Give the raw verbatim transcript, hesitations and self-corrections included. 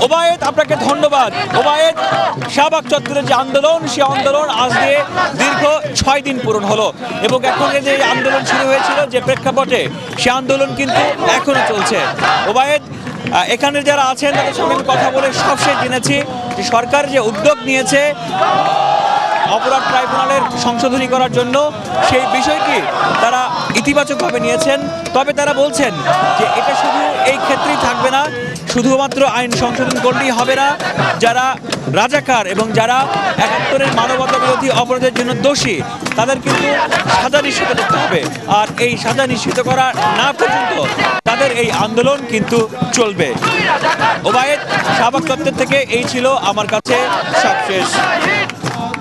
ওবায়েদ, আপনাকে ধন্যবাদ। ওবায়েদ, শাহবাগ চত্বরের যে আন্দোলন, সে আন্দোলন আজ দিয়ে দীর্ঘ ছয় দিন পূরণ হলো এবং এখন যে আন্দোলন শুরু হয়েছিল যে প্রেক্ষাপটে, সে আন্দোলন কিন্তু এখনো চলছে। ওবায়েদ, এখানে যারা আছেন তাদের সঙ্গে কথা বলে সবশেষ জেনেছি যে সরকার যে উদ্যোগ নিয়েছে অপরাধ ট্রাইব্যুনালের সংশোধনী করার জন্য, সেই বিষয়টি তারা ইতিবাচকভাবে নিয়েছেন। তবে তারা বলছেন যে এটা শুধু এই ক্ষেত্রেই থাকবে না, শুধুমাত্র আইন সংশোধন করলেই হবে না। যারা রাজাকার এবং যারা একাত্তরের মানবতা বিরোধী অপরাধের জন্য দোষী, তাদের কিন্তু সাজা নিশ্চিত করতে হবে। আর এই সাজা নিশ্চিত করা না পর্যন্ত তাদের এই আন্দোলন কিন্তু চলবে। ওবায়েদ, শাহবাগ চত্বর থেকে এই ছিল আমার কাছে সবশেষ।